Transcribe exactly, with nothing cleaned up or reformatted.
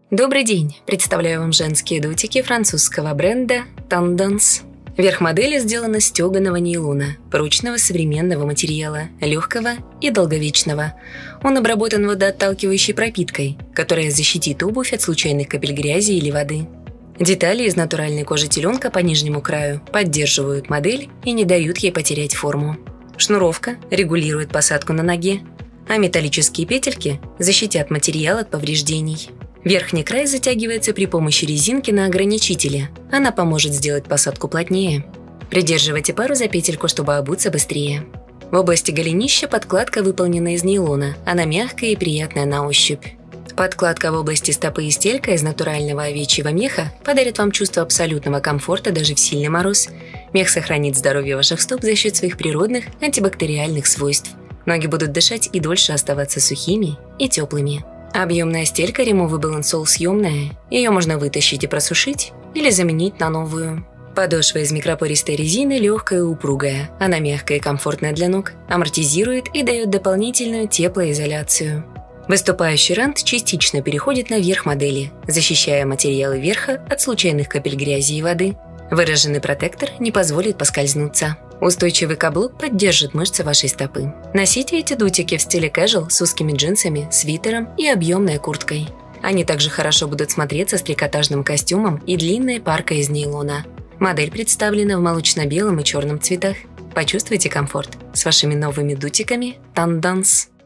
Добрый день! Представляю вам женские дутики французского бренда Tendance. Верх модели сделан из стеганого нейлона, прочного современного материала, легкого и долговечного. Он обработан водоотталкивающей пропиткой, которая защитит обувь от случайных капель грязи или воды. Детали из натуральной кожи теленка по нижнему краю поддерживают модель и не дают ей потерять форму. Шнуровка регулирует посадку на ноге, а металлические петельки защитят материал от повреждений. Верхний край затягивается при помощи резинки на ограничителе. Она поможет сделать посадку плотнее. Придерживайте пару за петельку, чтобы обуться быстрее. В области голенища подкладка выполнена из нейлона. Она мягкая и приятная на ощупь. Подкладка в области стопы и стелька из натурального овечьего меха подарит вам чувство абсолютного комфорта даже в сильный мороз. Мех сохранит здоровье ваших стоп за счет своих природных антибактериальных свойств. Ноги будут дышать и дольше оставаться сухими и теплыми. Объемная стелька Remove Balance съемная. Ее можно вытащить и просушить или заменить на новую. Подошва из микропористой резины легкая и упругая. Она мягкая и комфортная для ног, амортизирует и дает дополнительную теплоизоляцию. Выступающий рант частично переходит на верх модели, защищая материалы верха от случайных капель грязи и воды. Выраженный протектор не позволит поскользнуться. Устойчивый каблук поддержит мышцы вашей стопы. Носите эти дутики в стиле casual с узкими джинсами, свитером и объемной курткой. Они также хорошо будут смотреться с трикотажным костюмом и длинной паркой из нейлона. Модель представлена в молочно-белом и черном цветах. Почувствуйте комфорт с вашими новыми дутиками Tendance.